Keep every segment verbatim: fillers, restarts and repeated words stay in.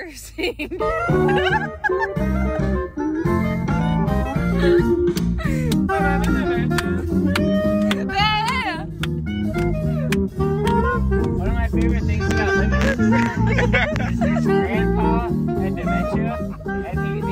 ever seen. One of my favorite things about living is his grandpa had dementia, and he, he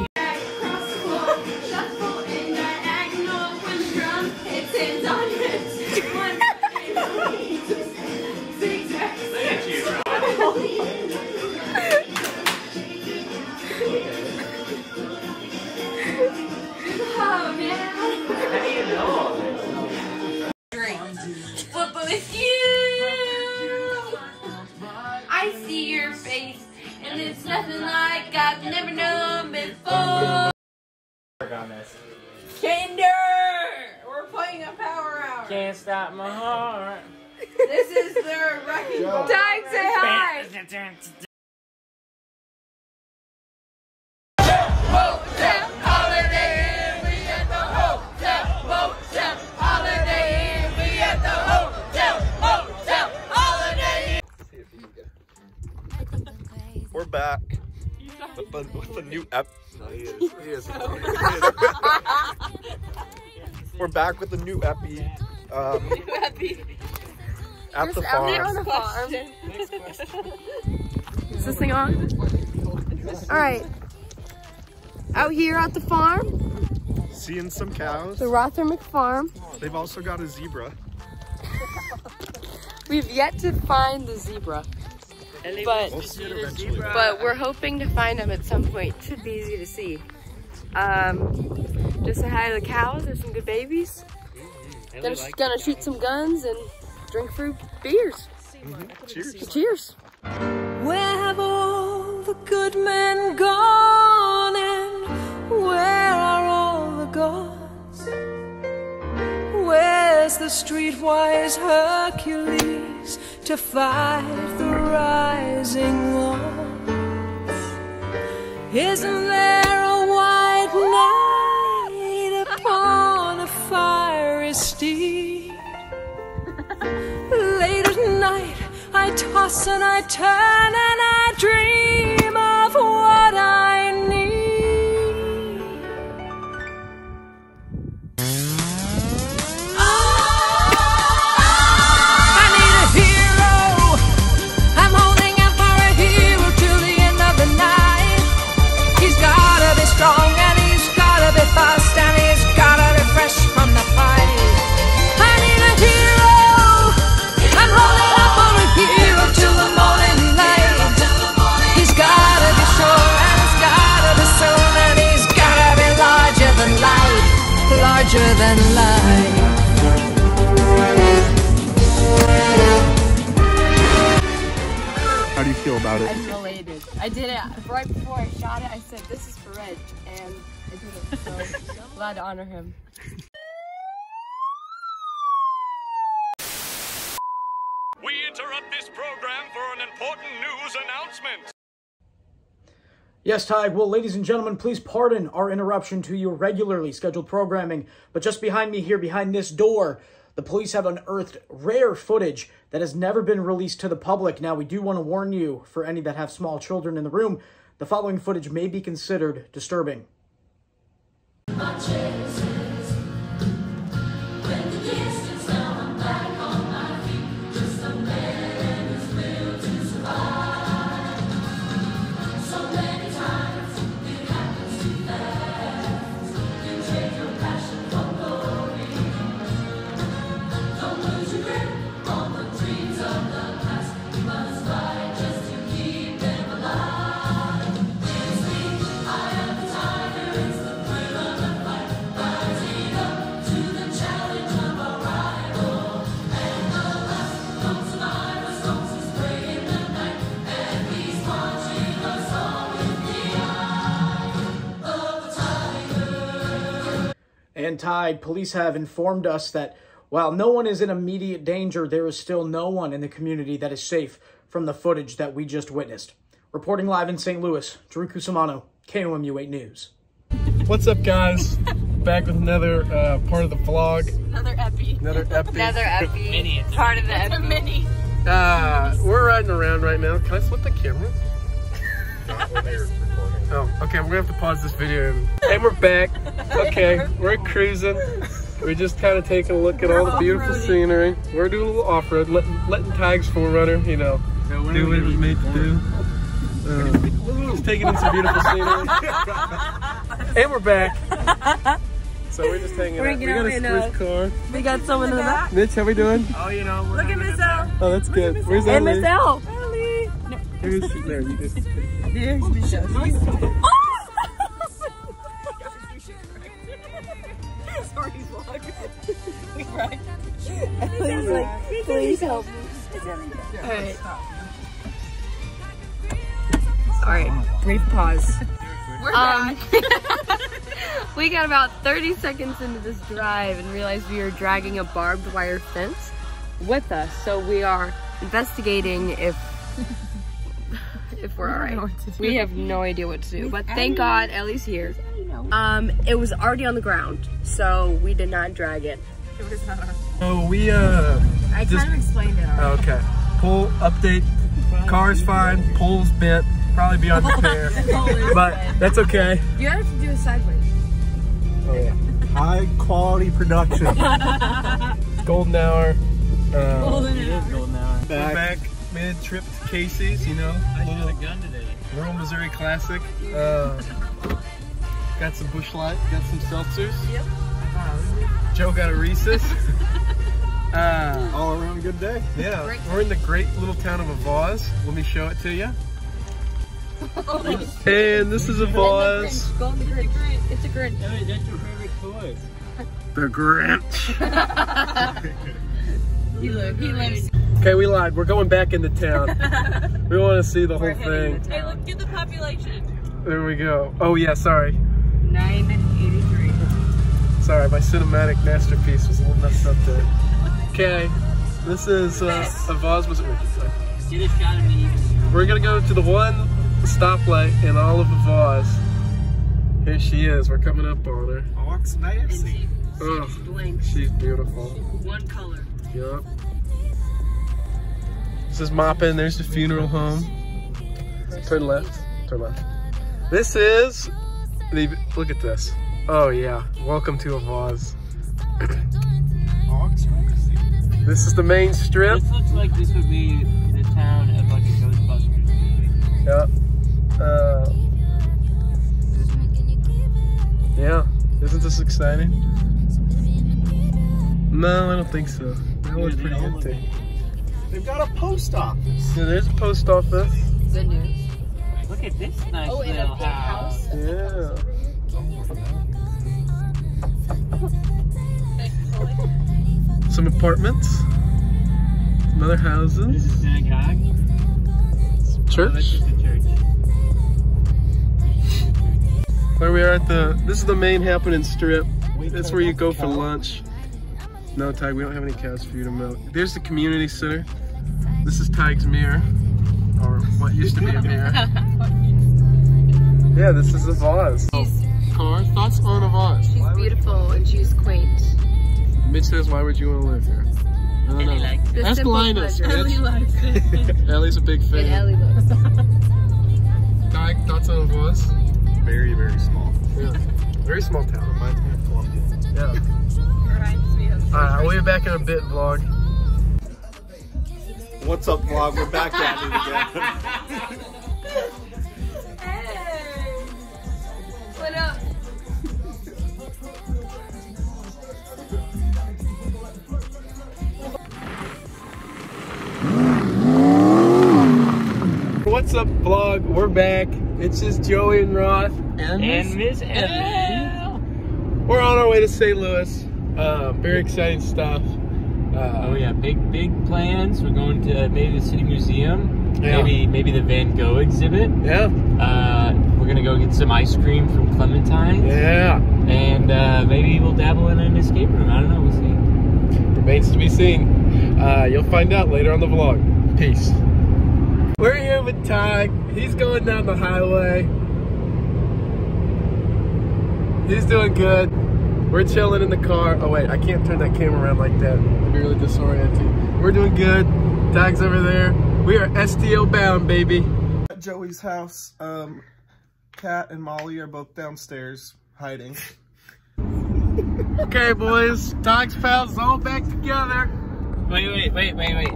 I see your face, and it's nothing like I've never known before. Kinder! We're playing a power hour. can't stop my heart. This is the wrecking ball. Tag, say hi. Hotel holiday, we at the hotel. Hotel holiday, we at the hotel. Hotel holiday. We're back with a, with a new ep. No, he is. He is. He is. We're back with a new epi. Um, New epi. at the farm. On the farm. Is this thing on? All right. Out here at the farm, Seeing some cows. the Rothermick farm. They've also got a zebra. We've yet to find the zebra, but We'll see it eventually. but we're hoping to find them at some point. It should be easy to see. Um, just say hi to the cows. There's some good babies. Then she's gonna shoot some guns and drink fruit beers. Mm-hmm. Cheers. So cheers. Where have all the good men gone, and where are all the gods? Where's the streetwise Hercules to fight the rising walls? Isn't there a white knight upon a fiery steed? Late at night I toss and I turn and I dream of what I need. I need a hero. I'm holding out for a hero till the end of the night. He's gotta be strong and he's gotta be fast and he's gotta be fresh from the fight. I need a hero. I'm holding out for a hero till the morning light. He's gotta be sure and he's gotta be soon and he's gotta be larger than light, larger than light. How do you feel about it? I'm elated. I did it right before I shot it. I said, "This is for Reg," and I did it. So glad to honor him. We interrupt this program for an important news announcement. Yes, Tig. Well, ladies and gentlemen, please pardon our interruption to your regularly scheduled programming. But just behind me here, behind this door, the police have unearthed rare footage that has never been released to the public. Now, we do want to warn you, for any that have small children in the room, the following footage may be considered disturbing. And Tide, police have informed us that while no one is in immediate danger, there is still no one in the community that is safe from the footage that we just witnessed. Reporting live in Saint Louis, Drew Cusimano, K O M U eight News. What's up, guys? Back with another uh, part of the vlog. Another epi. Another epi. Another epi. Mini. Part of the epi. Mini. Uh, we're riding around right now. Can I flip the camera? Oh, okay, we're gonna have to pause this video and, and we're back. Okay, we're cruising. We're just kind of taking a look at all the beautiful scenery. We're doing a little off-road, letting, letting Tig's forerunner, you know, do what it was made to do. Uh, just taking in some beautiful scenery. And we're back. So we're just hanging We're out. We got a out. spruce car. We got someone in the back. Mitch, how we doing? Oh, you know, we're Look at Miss L. Oh, that's good. Where's Hey, Ellie? Miss L. Who's there? You just... There's Miss L. Sorry, vlog. Right. Ellie's like, please help me. Alright. Alright, brief pause. We're um, we got about thirty seconds into this drive and realized we were dragging a barbed wire fence with us. So we are investigating if if we're alright. We have no idea what to do. But thank God Ellie's here. Um, it was already on the ground, so we did not drag it. It was not our Oh, we uh. I just, kind of explained it already. Okay. Pull update. Car's fine. Pole's bent. Probably beyond repair. But that's okay. You have to do it sideways. Oh yeah. High quality production. Golden hour. Uh, Golden It is golden hour. We're back mid trip to Casey's, you know. I shot a gun today. Rural Missouri classic. Uh, got some Busch Light. Got some seltzers. Yep. Joe got a Reese's. uh, All around good day. yeah, Great. we're in the great little town of Avaz. Let me show it to you. And this is Avaz. Go on the Grinch. It's a Grinch. Ellie, that's your favorite toy. The Grinch. He lives. He lives. Okay, we lied. We're going back into town. We want to see the whole thing. Hey, look, get the population. There we go. Oh yeah, sorry. nine eighty-three. Sorry, my cinematic masterpiece was a little messed up there. Okay, this is uh, Avaz. Was it what you say? Get a shot of me. We're gonna go to the one stoplight in all of Avaz. Here she is. We're coming up on her. Walks nice. Oh, Blank. she's beautiful. One color. Yup. This is Moppin. There's the funeral home. Turn left. Turn left. This is the. Look at this. Oh yeah. Welcome to Avaz. This is the main strip. This looks like this would be the town of like a Ghostbusters movie. Yep. Uh, yeah. Isn't this exciting? No, I don't think so. That one's pretty empty. They've got a post office. Yeah, there's a post office. Good news. Look at this nice Oh, in little a big house. house. Yeah. Some apartments. Some other This houses. is synagogue. Oh, that's Church. just a church. Where we are at the, this is the main happening strip. That's where you go for lunch. No, Tig, we don't have any cows for you to milk. There's the community center. This is Tig's mirror, or what used to be a mirror. Yeah, this is Avaz. She's, Car, thoughts on Avaz? she's beautiful and she's quaint. Mitch says, why would you want to live here? I don't know. likes The Ask simple Linus. pleasure. Mitch. likes it. Ellie's a big And fan. Ellie loves it. Tig, thoughts on Avaz? Very, very small. Yeah. Very small town. Reminds me of Columbia. Yeah. Alright, I'll be back in a bit, vlog. What's up, vlog? We're back at it again. Hey! What up? What's up, vlog? We're back. It's just Joey and Roth. And Miss Ellie. We're on our way to Saint Louis. Uh, very exciting stuff. Uh, Oh yeah, big big plans. We're going to maybe the City Museum. Yeah. Maybe maybe the Van Gogh exhibit. Yeah. Uh, we're gonna go get some ice cream from Clementine's. Yeah. And uh, maybe we'll dabble in an escape room. I don't know. We'll see. Remains to be seen. Uh, you'll find out later on the vlog. Peace. We're here with Tig. He's going down the highway. He's doing good. We're chilling in the car. Oh wait, I can't turn that camera around like that. It'd be really disorienting. We're doing good. Tig's over there. We are S T O bound, baby. at Joey's house. Um, Kat and Molly are both downstairs hiding. Okay, boys, Tig's Pals is all back together. Wait, wait, wait, wait, wait.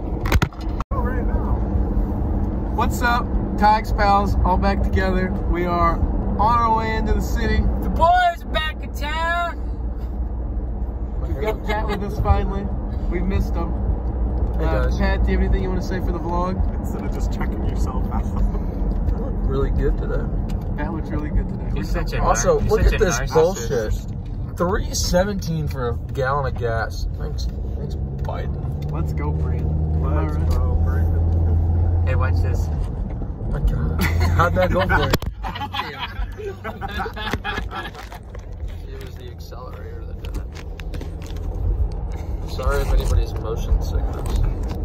What's up, Tig's Pals, all back together. We are on our way into the city. The boys are back in town. We've got Pat with us finally. We've missed him. Hey Uh, guys. Pat, do you have anything you want to say for the vlog? Instead of just checking yourself out. You look really good today. Pat looks really good today. You're such a Also, nar- you're look such at a this narcissist. bullshit. three seventeen for a gallon of gas. Thanks, thanks, Biden. Let's go, Brandon. Let's All right. go, Brandon. Hey, watch this. My God, how'd that go for you? It was the accelerator that did it. Sorry if anybody's motion sickness.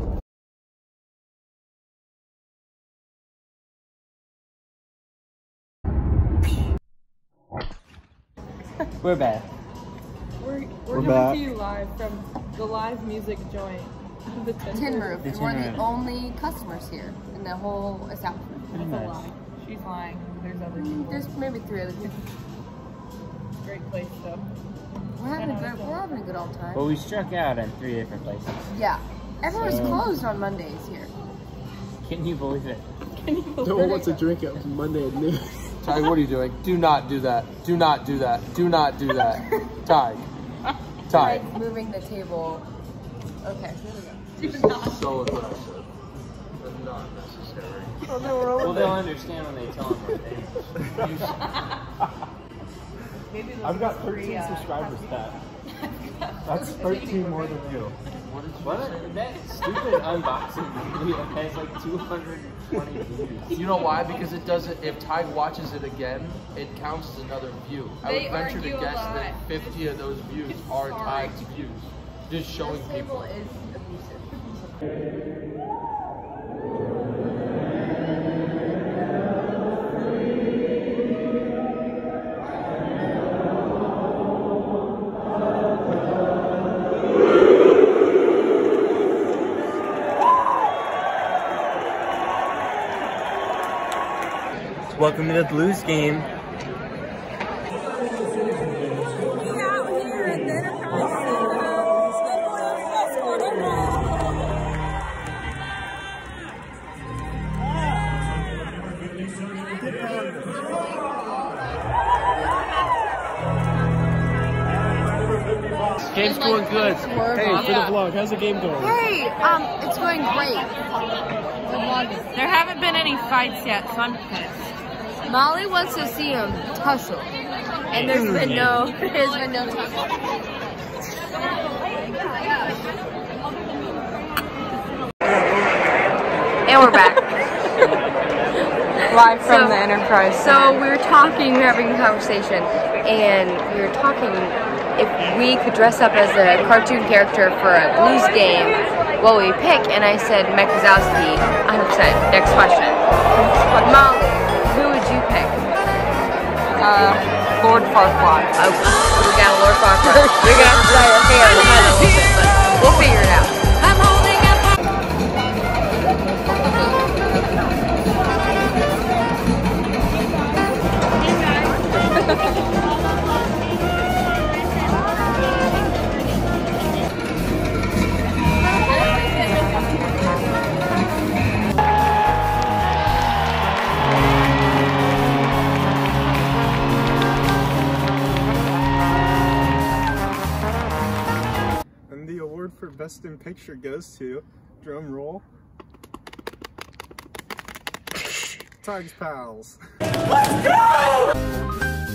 We're back. We're, we're, We're coming back. to you live from the live music joint. The Tin Tin Roof. Roof. The And Tin we're the Roof. only customers here in the whole establishment. Pretty That's a much. lie. She's lying. There's other people. There's maybe three other people. Great place though. We're having a good. We're having a good old time. Well, we struck out in three different places. Yeah. Everyone's So- closed on Mondays here. Can you believe it? Can you believe No one it? wants to drink it Monday at noon. Ty, what are you doing? Do not do that. Do not do that. Do not do that. Ty. Ty. Like moving the table. Okay. This is so aggressive. And not necessary. Well, they'll understand when they tell them what they Maybe those I've got three, thirteen uh, subscribers, Pat. That's thirteen more than you. What? That stupid unboxing video has like two hundred twenty views. You know why? Because it doesn't, if Ty watches it again, it counts as another view. I They would venture to argue a guess lot. that fifty of those views are Sorry. Ty's views. Just showing This table people. is abusive. Welcome to the Blues game. Game's going good. Hey, for the vlog, how's the game going? Hey, um, it's going great. There haven't been any fights yet, so I'm pissed. Molly wants to see him tussle, and there's been no, there's been no tussle. And we're back. Live from So- the Enterprise. So we were talking, we were having a conversation, and we were talking if we could dress up as a cartoon character for a Blues game, what would we pick? And I said Mike Wazowski, one hundred percent. Next question. Molly, who would you pick? uh, Lord Farquaad. Oh, we got a Lord Farquaad. We're gonna have to play our hair behind a little bit, but we'll figure it out. I'm holding up. And the award for Best in Picture goes to, drum roll, Tig's Pals. Let's go!